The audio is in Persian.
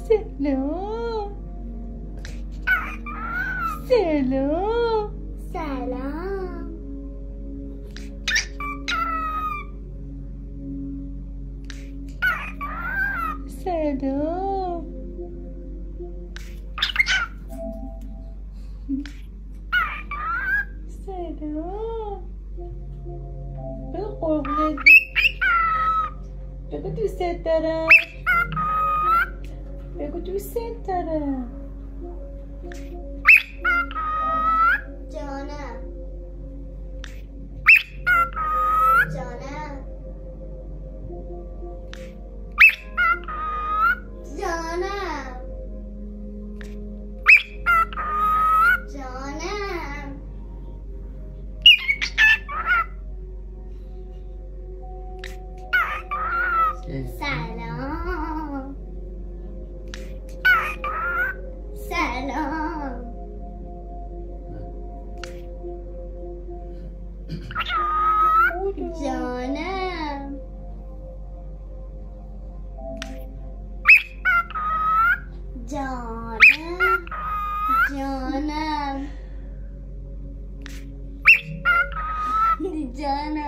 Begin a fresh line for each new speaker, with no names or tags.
سلام سلام
سلام
سلام سلام به قربونت بگو دوستت دارم بگو دوستت دارم
جانم جانم جانم جانم سلام سلام جانم جانم جانم جانم